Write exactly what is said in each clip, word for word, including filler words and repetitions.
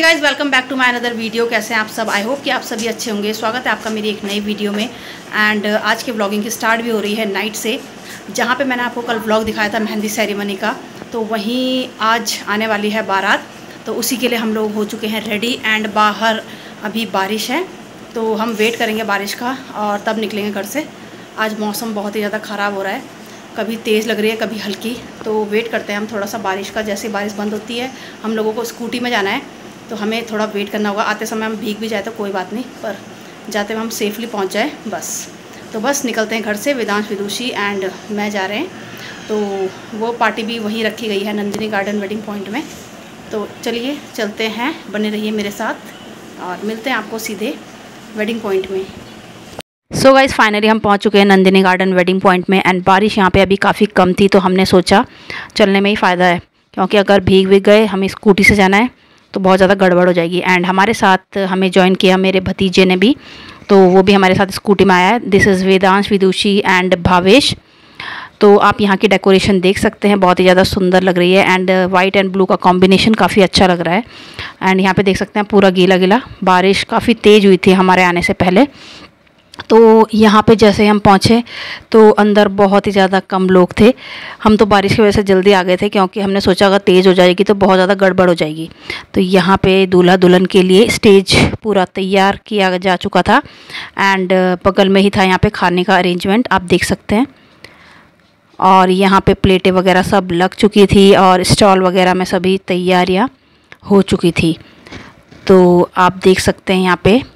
Guys, welcome back to my another video. कैसे हैं आप सब? आई होप कि आप सभी अच्छे होंगे। स्वागत है आपका मेरी एक नई वीडियो में। एंड uh, आज के व्लॉगिंग की स्टार्ट भी हो रही है नाइट से, जहाँ पे मैंने आपको कल व्लॉग दिखाया था मेहंदी सेरेमनी का। तो वहीं आज आने वाली है बारात, तो उसी के लिए हम लोग हो चुके हैं रेडी। एंड बाहर अभी बारिश है, तो हम वेट करेंगे बारिश का और तब निकलेंगे घर से। आज मौसम बहुत ही ज़्यादा ख़राब हो रहा है, कभी तेज़ लग रही है कभी हल्की, तो वेट करते हैं हम थोड़ा सा बारिश का। जैसे बारिश बंद होती है, हम लोगों को स्कूटी में जाना है, तो हमें थोड़ा वेट करना होगा। आते समय हम भीग भी जाए तो कोई बात नहीं, पर जाते हुए हम सेफली पहुंच जाए बस। तो बस निकलते हैं घर से। वेदांश, विदुषी एंड मैं जा रहे हैं। तो वो पार्टी भी वहीं रखी गई है, नंदिनी गार्डन वेडिंग पॉइंट में। तो चलिए चलते हैं, बने रहिए मेरे साथ और मिलते हैं आपको सीधे वेडिंग पॉइंट में। सो गाइस, फाइनली हम पहुंच चुके हैं नंदिनी गार्डन वेडिंग पॉइंट में। एंड बारिश यहाँ पे अभी काफ़ी कम थी, तो हमने सोचा चलने में ही फ़ायदा है, क्योंकि अगर भीग भीग गए, हमें स्कूटी से जाना है तो बहुत ज़्यादा गड़बड़ हो जाएगी। एंड हमारे साथ हमें ज्वाइन किया मेरे भतीजे ने भी, तो वो भी हमारे साथ स्कूटी में आया है। This is Vedansh, Vidushi and Bhavesh. तो आप यहाँ की डेकोरेशन देख सकते हैं, बहुत ही ज़्यादा सुंदर लग रही है। एंड वाइट एंड ब्लू का कॉम्बिनेशन काफ़ी अच्छा लग रहा है। एंड यहाँ पे देख सकते हैं पूरा गीला गीला, बारिश काफ़ी तेज़ हुई थी हमारे आने से पहले। तो यहाँ पे जैसे हम पहुँचे तो अंदर बहुत ही ज़्यादा कम लोग थे। हम तो बारिश की वजह से जल्दी आ गए थे, क्योंकि हमने सोचा अगर तेज़ हो जाएगी तो बहुत ज़्यादा गड़बड़ हो जाएगी। तो यहाँ पे दूल्हा दुल्हन के लिए स्टेज पूरा तैयार किया जा चुका था। एंड बगल में ही था यहाँ पे खाने का अरेंजमेंट, आप देख सकते हैं। और यहाँ पे प्लेटें वगैरह सब लग चुकी थी और स्टॉल वगैरह में सभी तैयारियाँ हो चुकी थी। तो आप देख सकते हैं यहाँ पे।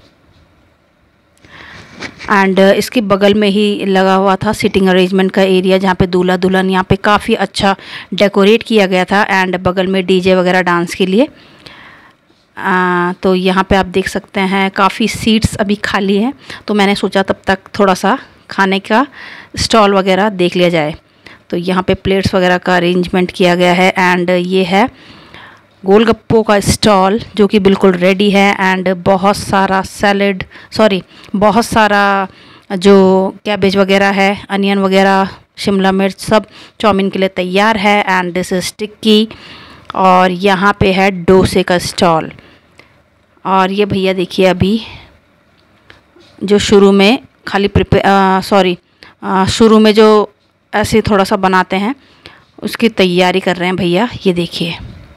एंड uh, इसके बगल में ही लगा हुआ था सिटिंग अरेंजमेंट का एरिया, जहाँ पे दूल्हा दुल्हन यहाँ पे काफ़ी अच्छा डेकोरेट किया गया था। एंड बगल में डीजे वगैरह डांस के लिए। आ, तो यहाँ पे आप देख सकते हैं काफ़ी सीट्स अभी खाली हैं, तो मैंने सोचा तब तक थोड़ा सा खाने का स्टॉल वगैरह देख लिया जाए। तो यहाँ पे प्लेट्स वगैरह का अरेंजमेंट किया गया है। एंड ये है गोलगप्पों का स्टॉल, जो कि बिल्कुल रेडी है। एंड बहुत सारा सैलेड, सॉरी बहुत सारा जो कैबेज वगैरह है, अनियन वगैरह, शिमला मिर्च, सब चाउमीन के लिए तैयार है। And this is tikki. और यहाँ पे है डोसे का स्टॉल। और ये भैया देखिए अभी जो शुरू में खाली प्रिपेयर सॉरी शुरू में जो ऐसे थोड़ा सा बनाते हैं, उसकी तैयारी कर रहे हैं भैया, ये देखिए।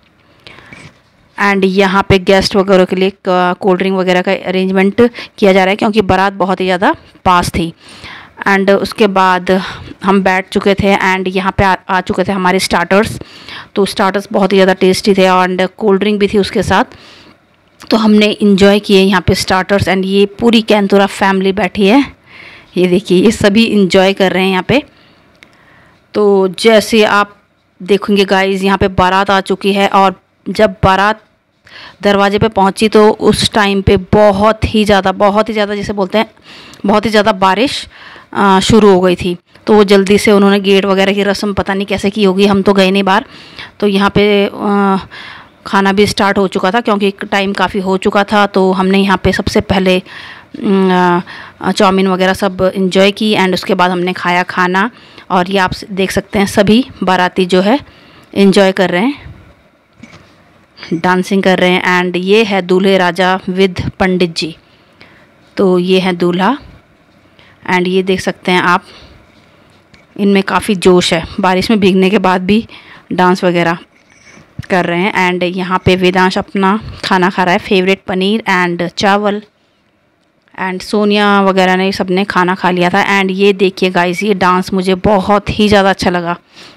एंड यहाँ पे गेस्ट वगैरह के लिए कोल्ड ड्रिंक वगैरह का अरेंजमेंट किया जा रहा है, क्योंकि बारात बहुत ही ज़्यादा पास थी। एंड उसके बाद हम बैठ चुके थे। एंड यहाँ पे आ, आ चुके थे हमारे स्टार्टर्स। तो स्टार्टर्स बहुत ही ज़्यादा टेस्टी थे, एंड कोल्ड ड्रिंक भी थी उसके साथ। तो हमने इन्जॉय किए यहाँ पे स्टार्टर्स। एंड ये पूरी कैंतुरा फैमिली बैठी है, ये देखिए, ये सभी इन्जॉय कर रहे हैं यहाँ पे। तो जैसे आप देखेंगे गाइज, यहाँ पे बारात आ चुकी है। और जब बारात दरवाजे पे पहुंची तो उस टाइम पे बहुत ही ज़्यादा बहुत ही ज़्यादा जैसे बोलते हैं, बहुत ही ज़्यादा बारिश शुरू हो गई थी। तो वो जल्दी से उन्होंने गेट वगैरह की रस्म पता नहीं कैसे की होगी, हम तो गए नहीं बाहर। तो यहाँ पे आ, खाना भी स्टार्ट हो चुका था, क्योंकि टाइम काफ़ी हो चुका था। तो हमने यहाँ पे सबसे पहले चाउमीन वगैरह सब इंजॉय की। एंड उसके बाद हमने खाया खाना। और ये आप देख सकते हैं सभी बाराती जो है इंजॉय कर रहे हैं, डांसिंग कर रहे हैं। एंड ये है दूल्हे राजा विद पंडित जी। तो ये है दूल्हा। एंड ये देख सकते हैं आप, इनमें काफ़ी जोश है, बारिश में भीगने के बाद भी डांस वगैरह कर रहे हैं। एंड यहाँ पे वेदांश अपना खाना खा रहा है, फेवरेट पनीर एंड चावल। एंड सोनिया वगैरह ने सब ने खाना खा लिया था। एंड ये देखिए गाइस, ये डांस मुझे बहुत ही ज़्यादा अच्छा लगा।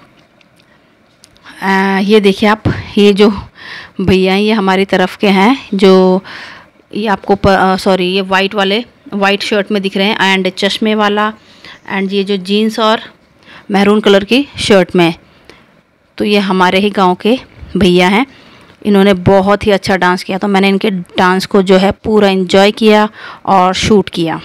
आ, ये देखिए आप, ये जो भैया ये हमारी तरफ के हैं, जो ये आपको सॉरी ये वाइट वाले वाइट शर्ट में दिख रहे हैं, एंड चश्मे वाला, एंड ये जो जीन्स और मैरून कलर की शर्ट में, तो ये हमारे ही गांव के भैया हैं। इन्होंने बहुत ही अच्छा डांस किया, तो मैंने इनके डांस को जो है पूरा एंजॉय किया और शूट किया।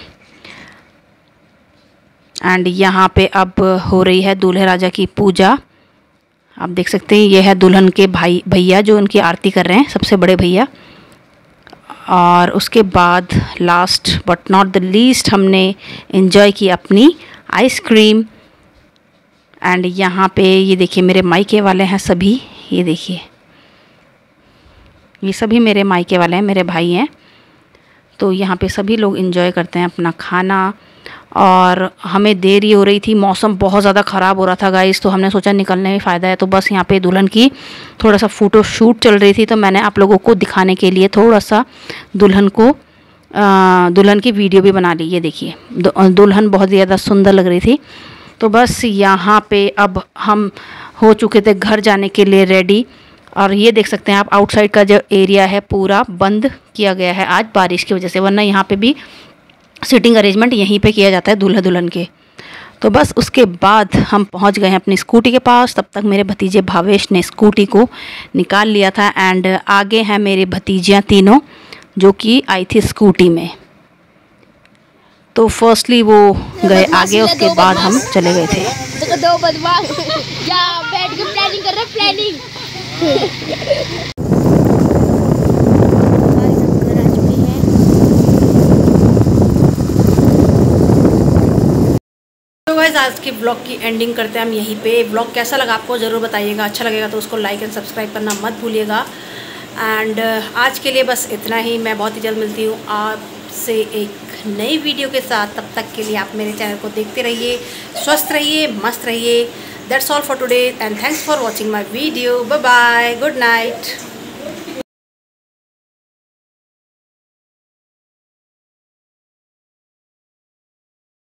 एंड यहाँ पे अब हो रही है दूल्हे राजा की पूजा। आप देख सकते हैं, ये है दुल्हन के भाई भैया जो उनकी आरती कर रहे हैं, सबसे बड़े भैया। और उसके बाद last but not the least हमने एंजॉय की अपनी आइसक्रीम। एंड यहाँ पे ये देखिए मेरे मायके वाले हैं सभी, ये देखिए ये सभी मेरे मायके वाले हैं, मेरे भाई हैं। तो यहाँ पे सभी लोग एंजॉय करते हैं अपना खाना। और हमें देरी हो रही थी, मौसम बहुत ज़्यादा ख़राब हो रहा था गाइस, तो हमने सोचा निकलने में फ़ायदा है। तो बस यहाँ पे दुल्हन की थोड़ा सा फ़ोटो शूट चल रही थी, तो मैंने आप लोगों को दिखाने के लिए थोड़ा सा दुल्हन को दुल्हन की वीडियो भी बना ली। ये देखिए दुल्हन बहुत ज़्यादा सुंदर लग रही थी। तो बस यहाँ पे अब हम हो चुके थे घर जाने के लिए रेडी। और ये देख सकते हैं आप, आउटसाइड का जो एरिया है पूरा बंद किया गया है आज बारिश की वजह से, वरना यहाँ पे भी सीटिंग अरेंजमेंट यहीं पे किया जाता है दूल्हा दुल्हन के। तो बस उसके बाद हम पहुँच गए हैं अपनी स्कूटी के पास। तब तक मेरे भतीजे भावेश ने स्कूटी को निकाल लिया था। एंड आगे हैं मेरे भतीजियाँ तीनों जो कि आई थी स्कूटी में। तो फर्स्टली वो गए आगे, उसके बाद हम चले गए थे। तो दो बदमाश या बैठ के प्लानिंग कर रहे हैं, प्लानिंग। तो गाइस आज की ब्लॉग की एंडिंग करते हैं हम यहीं पे। ब्लॉग कैसा लगा आपको ज़रूर बताइएगा, अच्छा लगेगा तो उसको लाइक एंड सब्सक्राइब करना मत भूलिएगा। एंड आज के लिए बस इतना ही। मैं बहुत ही जल्द मिलती हूँ आपसे एक नई वीडियो के साथ। तब तक के लिए आप मेरे चैनल को देखते रहिए, स्वस्थ रहिए, मस्त रहिए। That's all for today and thanks for watching my video. Bye bye, good night.